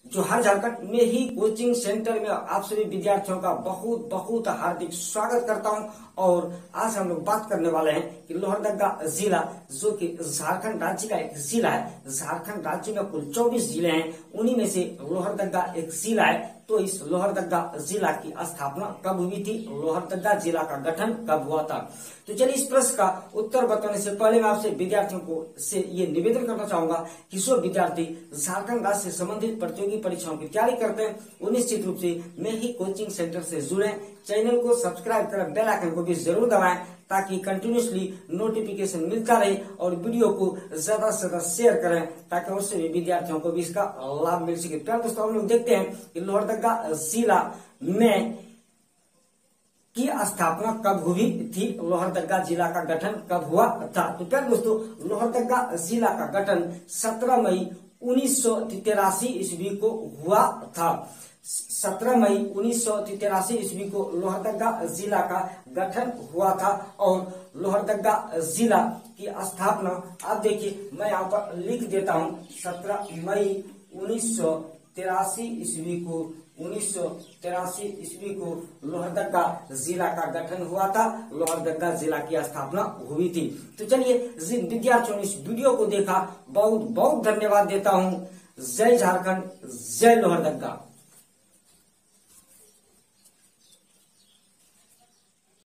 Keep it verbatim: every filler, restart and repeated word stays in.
जोहार झारखंड में ही coaching centre में आप सभी विद्यार्थियों का बहुत बहुत हार्दिक स्वागत करता हूं। और आज हम लोग बात करने वाले हैं कि लोहरदगा जिला जो कि झारखंड राज्य का एक जिला है। झारखंड राज्य में कुल चौबीस जिले हैं, उन्हीं में से लोहरदगा एक जिला है। तो इस लोहरदगा जिला की स्थापना कब हुई थी, लोहरदगा जिला का गठन कब हुआ था? तो चलिए इस प्रश्न का उत्तर बताने से पहले मैं आपसे विद्यार्थियों को से ये निवेदन करना चाहूंगा कि जो विद्यार्थी झारखंड राज्य से संबंधित प्रतियोगी परीक्षाओं की तैयारी करते हैं वो निश्चित रूप से मैं ही कोचिंग सेंटर से जुड़े, चैनल को सब्सक्राइब करें, बेल आइकन को भी जरूर दबाएं ताकि कंटिन्यूसली नोटिफिकेशन मिलता रहे और वीडियो को ज्यादा से ज्यादा शेयर करें ताकि उससे भी विद्यार्थियों को भी इसका लाभ मिल सके। तो दोस्तों हम लोग देखते हैं कि लोहरदगा जिला में की स्थापना कब हुई थी, लोहरदगा जिला का गठन कब हुआ था। तो क्या दोस्तों लोहरदगा जिला का गठन सत्रह मई उन्नीस सौ तिरासी ईस्वी को हुआ था। सत्रह मई उन्नीस सौ तिरासी ईस्वी को लोहरदगा जिला का गठन हुआ था। और लोहरदगा जिला की स्थापना आप देखिए मैं यहाँ पर लिख देता हूँ, सत्रह मई उन्नीस सौ तिरासी ईस्वी को उन्नीस सौ तिरासी ईस्वी को लोहरदगा जिला का गठन हुआ था, लोहरदगा जिला की स्थापना हुई थी। तो चलिए जिन विद्यार्थियों ने इस वीडियो को देखा बहुत बहुत धन्यवाद देता हूँ। जय झारखंड, जय लोहरदगा।